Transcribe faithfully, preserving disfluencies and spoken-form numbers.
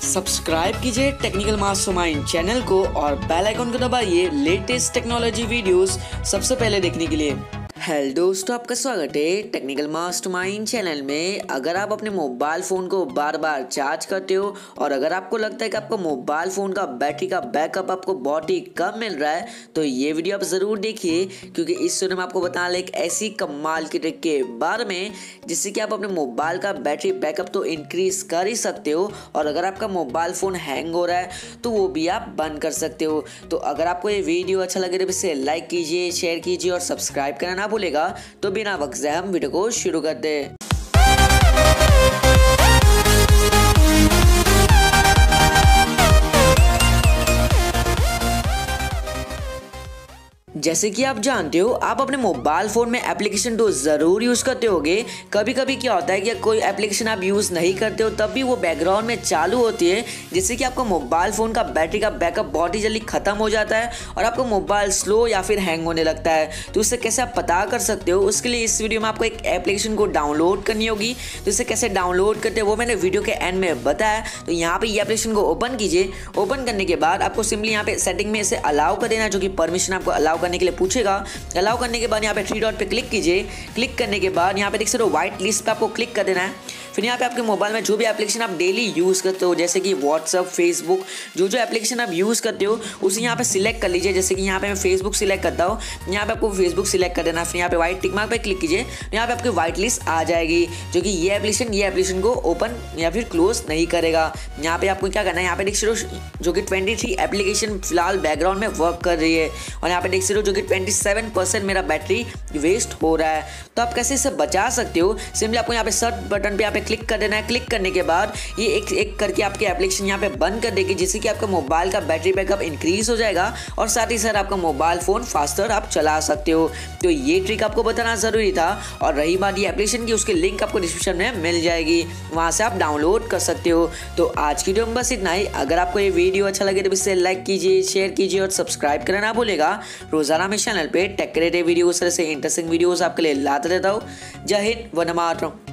Subscribe कीजिए technical mastermind channel को और बेल आइकन को दबाइए लेटेस्ट टेक्नोलॉजी वीडियोस सबसे पहले देखने के लिए। हेलो दोस्तों, आपका स्वागत है टेक्निकल मास्टरमाइंड चैनल में। अगर आप अपने मोबाइल फ़ोन को बार बार चार्ज करते हो और अगर आपको लगता है कि आपको मोबाइल फ़ोन का बैटरी का बैकअप आपको बहुत ही कम मिल रहा है तो ये वीडियो आप ज़रूर देखिए, क्योंकि इस वीडियो में आपको बताने एक ऐसी कमाल की ट्रिक के बारे में जिससे कि आप अपने मोबाइल का बैटरी बैकअप तो इंक्रीज़ कर ही सकते हो और अगर आपका मोबाइल फ़ोन हैंग हो रहा है तो वो भी आप बंद कर सकते हो। तो अगर आपको ये वीडियो अच्छा लगे तो इसे लाइक कीजिए, शेयर कीजिए और सब्सक्राइब करना ना भूलेगा। तो बिना वक्त ज़ाये हम वीडियो को शुरू करते हैं। जैसे कि आप जानते हो, आप अपने मोबाइल फ़ोन में एप्लीकेशन तो ज़रूर यूज़ करते होगे। कभी कभी क्या होता है कि कोई एप्लीकेशन आप यूज़ नहीं करते हो तब भी वो बैकग्राउंड में चालू होती है, जिससे कि आपका मोबाइल फ़ोन का बैटरी का बैकअप बहुत ही जल्दी ख़त्म हो जाता है और आपका मोबाइल स्लो या फिर हैंग होने लगता है। तो उससे कैसे आप पता कर सकते हो, उसके लिए इस वीडियो में आपको एक एप्लीकेशन को डाउनलोड करनी होगी। तो इसे कैसे डाउनलोड करते हैं वो मैंने वीडियो के एंड में बताया। तो यहाँ पर ये एप्लीकेशन को ओपन कीजिए। ओपन करने के बाद आपको सिंपली यहाँ पे सेटिंग में इसे अलाउ कर देना, जो कि परमिशन आपको अलाउ करने के लिए पूछेगा। अलाउ करने के बाद यहाँ पे थ्री डॉट पे क्लिक कीजिए। क्लिक करने के बाद यहाँ पे देख सकते हो व्हाइट लिस्ट पे आपको क्लिक कर देना है। फिर यहाँ पे आपके मोबाइल में जो भी एप्लीकेशन आप डेली यूज़ करते हो, जैसे कि व्हाट्सअप, फेसबुक, जो जो एप्लीकेशन आप यूज़ करते हो उसे यहाँ पे सिलेक्ट कर लीजिए। जैसे कि यहाँ पे मैं फेसबुक सिलेक्ट करता हूँ, यहाँ पे आपको फेसबुक सिलेक्ट कर देना। फिर यहाँ पे व्हाइट टिक मार्क पे क्लिक कीजिए, यहाँ पे आपकी व्हाइट लिस्ट आ जाएगी, जो कि ये एप्लीकेशन ये एप्लीकेशन को ओपन या फिर क्लोज नहीं करेगा। यहाँ पे आपको क्या करना है, यहाँ पे देख सकते हो जो कि ट्वेंटी थ्री एप्लीकेशन फिलहाल बैकग्राउंड में वर्क कर रही है और यहाँ पे देख सकते हो जो कि ट्वेंटी सेवन परसेंट मेरा बैटरी वेस्ट हो रहा है। तो आप कैसे इसे बचा सकते हो, सिंपली आपको यहाँ पे सर्च बटन पे यहाँ पे क्लिक कर देना है। क्लिक करने के बाद ये एक एक करके आपके एप्लीकेशन यहाँ पे बंद कर देगी, जिससे कि आपका मोबाइल का बैटरी बैकअप इंक्रीज हो जाएगा और साथ ही साथ आपका मोबाइल फोन फास्टर आप चला सकते हो। तो ये ट्रिक आपको बताना जरूरी था। और रही बात ये एप्लीकेशन की, उसकी लिंक आपको डिस्क्रिप्शन में मिल जाएगी, वहां से आप डाउनलोड कर सकते हो। तो आज की वीडियो में बस इतना ही। अगर आपको ये वीडियो अच्छा लगे तो इसे लाइक कीजिए, शेयर कीजिए और सब्सक्राइब करना ना भूलेगा। रोजाना मेरे चैनल पे टेक रिलेटेड वीडियो से इंटरेस्टिंग वीडियोस आपके लिए लाता रहता हूँ। जय हिंद, वंदे मातरम।